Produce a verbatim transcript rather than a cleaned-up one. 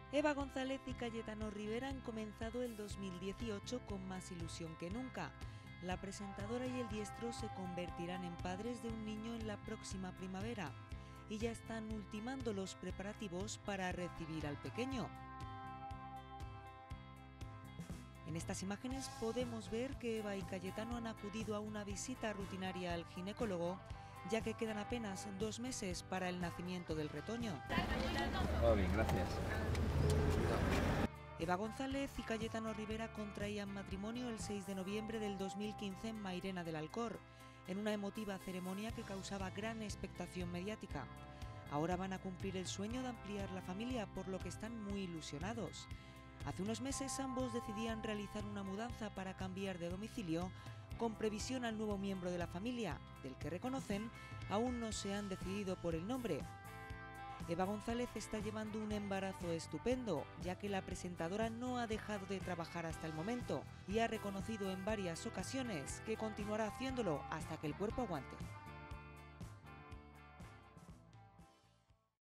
Eva González y Cayetano Rivera han comenzado el dos mil dieciocho con más ilusión que nunca. La presentadora y el diestro se convertirán en padres de un niño en la próxima primavera y ya están ultimando los preparativos para recibir al pequeño. En estas imágenes podemos ver que Eva y Cayetano han acudido a una visita rutinaria al ginecólogo, ya que quedan apenas dos meses para el nacimiento del retoño. Todo bien, gracias. Eva González y Cayetano Rivera contraían matrimonio el seis de noviembre del dos mil quince en Mairena del Alcor, en una emotiva ceremonia que causaba gran expectación mediática. Ahora van a cumplir el sueño de ampliar la familia, por lo que están muy ilusionados. Hace unos meses ambos decidían realizar una mudanza para cambiar de domicilio, con previsión al nuevo miembro de la familia, del que reconocen aún no se han decidido por el nombre. Eva González está llevando un embarazo estupendo, ya que la presentadora no ha dejado de trabajar hasta el momento y ha reconocido en varias ocasiones que continuará haciéndolo hasta que el cuerpo aguante.